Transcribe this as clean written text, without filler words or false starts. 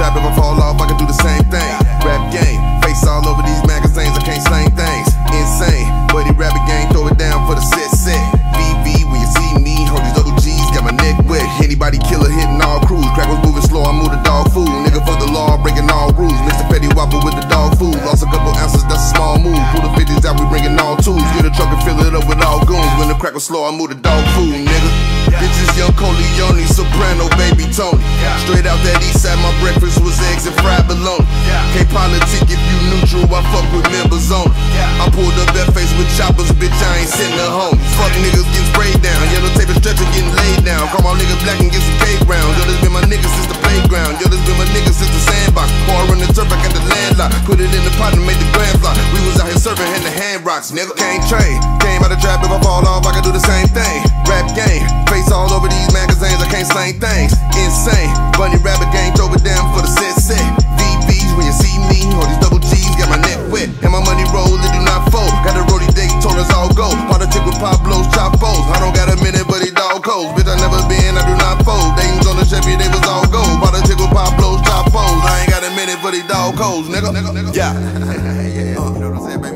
trap, if I fall off, I can do the same thing. Rap game, face all over these magazines, I can't slang things. Insane, buddy rabbit gang, throw it down for the set. BB, when you see me, hold these double G's, got my neck wet. Anybody killer hitting all crews. Crack was moving slow, I move the dog food. Nigga fuck the law, I'm breaking all rules. Mr. Petty Whopper with the dog food. Lost a couple ounces, that's a small move. Pull the 50s out, we bringing all tools. Get a truck and fill it up with all goons. When the crack was slow, I move the dog food, nigga. Bitches, young Coleone, soprano, baby Tony. Straight out that east side, my breakfast was eggs and fried bologna. Can't politic if you neutral, I fuck with members on it. I pulled up that face with choppers, bitch, I ain't sitting at home. Fuck niggas getting sprayed down, yellow tape and stretcher getting laid down. Call my nigga black and get some cake round. Yo, this been my nigga since the playground. Yo, this been my nigga since the sandbox. Pour in the turf, I got the landlock. Put it in the pot and made the grand fly. We was out here surfing, had the hand rocks, nigga. Can't trade, came out the trap, if I fall off, I can do the same thing. Rap game, face all over these magazines, I can't slang things. Insane, bunny rabbit gang, throw it down for the set. VBs, when you see me, all these double G's, got my neck wet. And my money roll, it do not fold. Got a roadie Daytona's all go. Politic with Pablo's Chapos. I don't got a minute, but he dog codes. Bitch, I never been, I do not fold. Dames on the Chevy, they was all gold. Politic with Pablo's Chapos. I ain't got a minute, but he dog codes, nigga. Yeah. You know what I'm saying, baby?